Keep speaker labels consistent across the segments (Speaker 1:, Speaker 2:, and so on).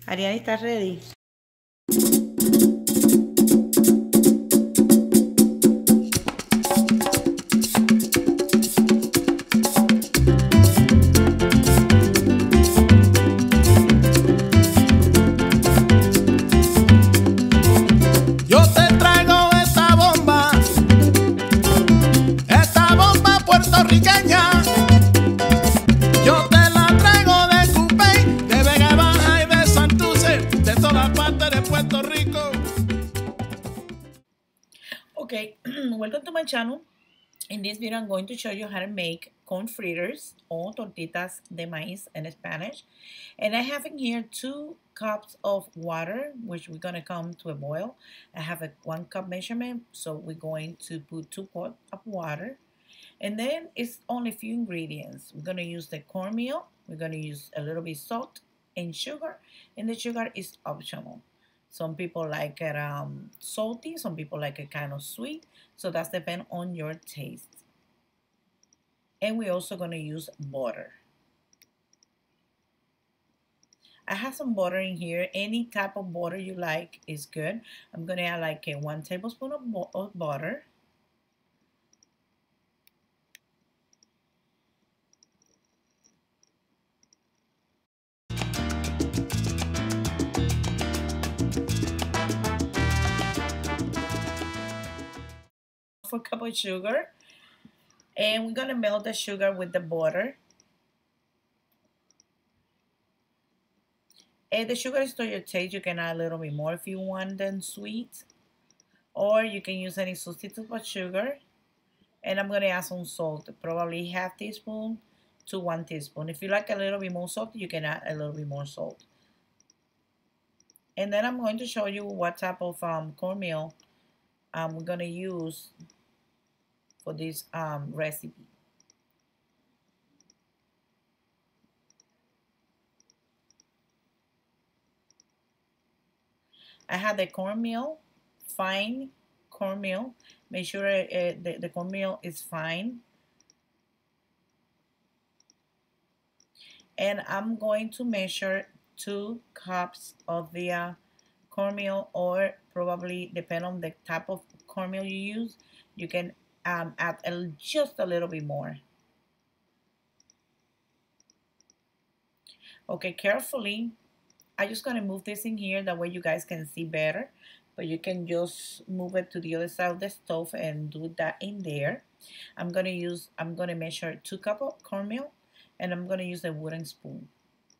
Speaker 1: Ariani, ¿estás ready?
Speaker 2: Yo te traigo esta bomba puertorriqueña. Yo te la traigo de Cupey, de Vega Baja y de Santurce, de toda parte de Puerto Rico.
Speaker 1: Okay, welcome to my channel. In this video, I'm going to show you how to make corn fritters or tortitas de maíz in Spanish. And I have in here 2 cups of water, which we're going to come to a boil. I have a 1 cup measurement, so we're going to put 2 quarts of water. And then it's only a few ingredients. We're going to use the cornmeal. We're going to use a little bit salt and sugar. And the sugar is optional. Some people like it salty, some people like it kind of sweet. So that's depend on your taste. And we're also going to use butter. I have some butter in here. Any type of butter you like is good. I'm going to add like 1 tablespoon of butter. For a cup of sugar, and we're gonna melt the sugar with the butter. And the sugar is to your taste. You can add a little bit more if you want them sweet, or you can use any substitute for sugar. And I'm gonna add some salt, probably ½ teaspoon to 1 teaspoon. If you like a little bit more salt, you can add a little bit more salt. And then I'm going to show you what type of cornmeal we're gonna use for this recipe. I have the cornmeal, fine cornmeal. Make sure the cornmeal is fine. And I'm going to measure 2 cups of the cornmeal, or probably depend on the type of cornmeal you use. You can add just a little bit more. Okay, carefully. I'm just gonna move this in here, that way you guys can see better. But you can just move it to the other side of the stove and do that in there. I'm gonna measure 2 cups of cornmeal, and I'm gonna use a wooden spoon.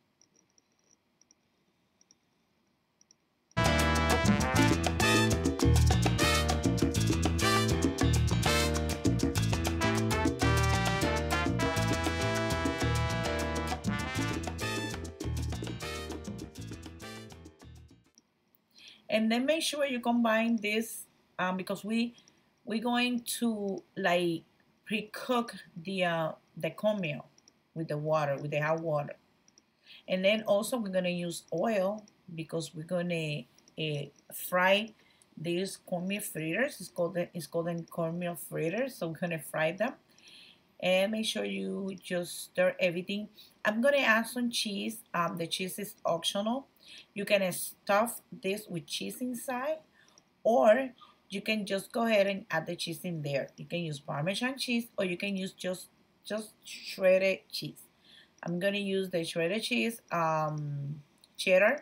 Speaker 1: And then make sure you combine this because we're going to like pre-cook the cornmeal with the water, with the hot water. And then also we're gonna use oil because we're gonna fry these cornmeal fritters. It's called cornmeal fritters. So we're gonna fry them. And make sure you just stir everything. I'm gonna add some cheese. The cheese is optional. You can stuff this with cheese inside, or you can just go ahead and add the cheese in there. You can use Parmesan cheese, or you can use just shredded cheese. I'm gonna use the shredded cheese, cheddar.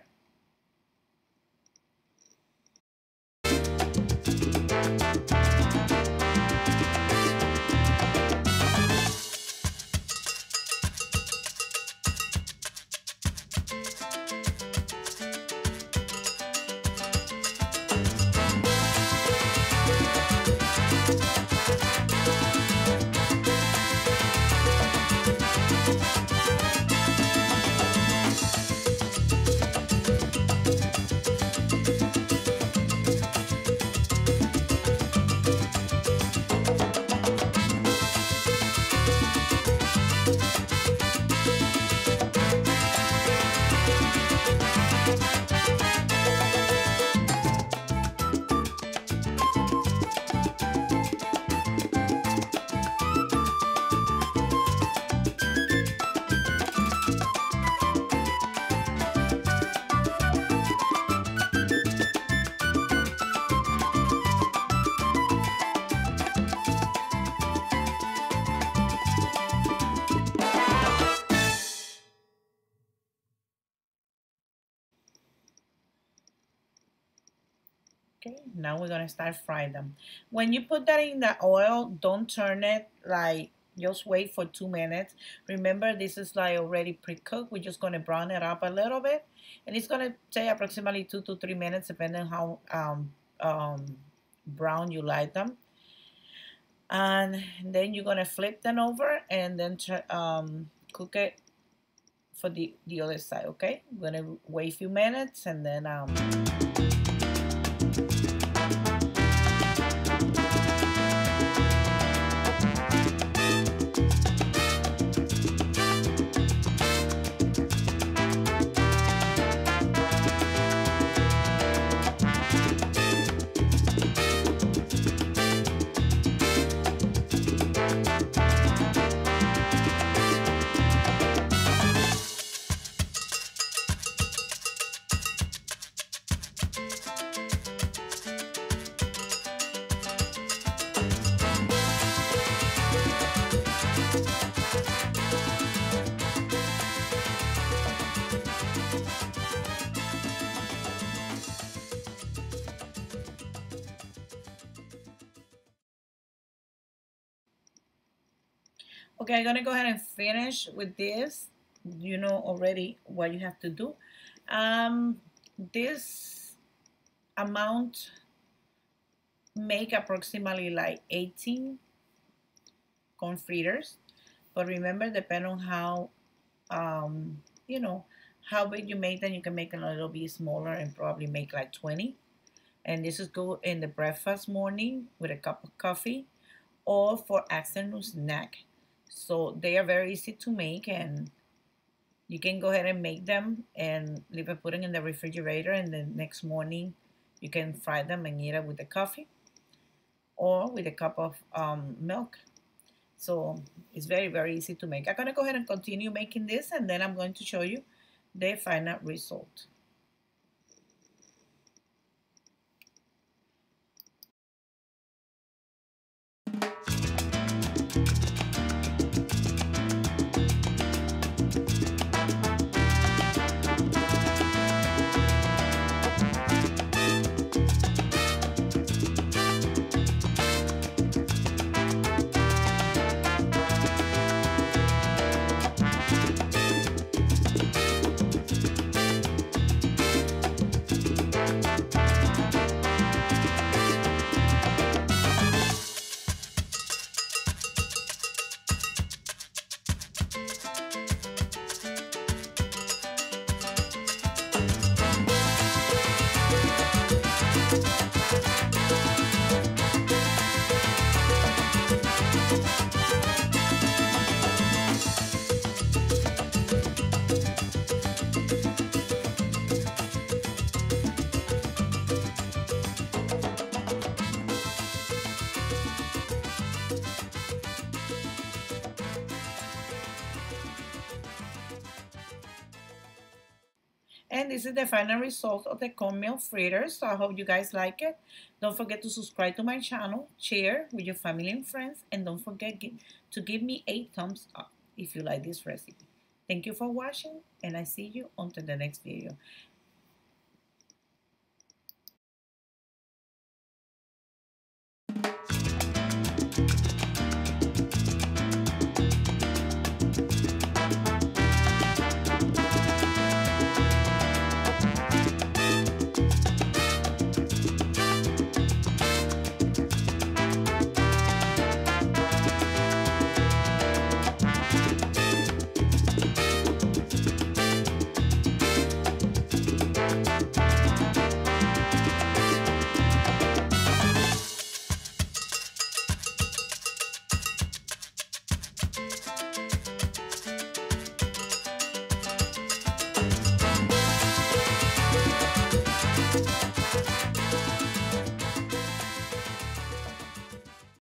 Speaker 1: Okay, now we're gonna start frying them. When you put that in the oil, don't turn it, like just wait for 2 minutes. Remember, this is like already pre-cooked. We're just gonna brown it up a little bit, and it's gonna take approximately 2 to 3 minutes, depending on how brown you like them. And then you're gonna flip them over and then cook it for the other side. Okay, I'm gonna wait a few minutes and then okay, I'm gonna go ahead and finish with this. You know already what you have to do. This amount make approximately like 18 corn fritters, but remember, depending on how you know how big you make them, you can make them a little bit smaller and probably make like 20. And this is good in the breakfast morning with a cup of coffee or for afternoon snack. So they are very easy to make, and you can go ahead and make them and leave it, put it in the refrigerator, and the next morning you can fry them and eat it with the coffee or with a cup of milk. So it's very, very easy to make. I'm going to go ahead and continue making this, and then I'm going to show you the final result. And this is the final result of the cornmeal fritters. So I hope you guys like it. Don't forget to subscribe to my channel, share with your family and friends, and don't forget to give me a thumbs up if you like this recipe. Thank you for watching, and I see you until the next video.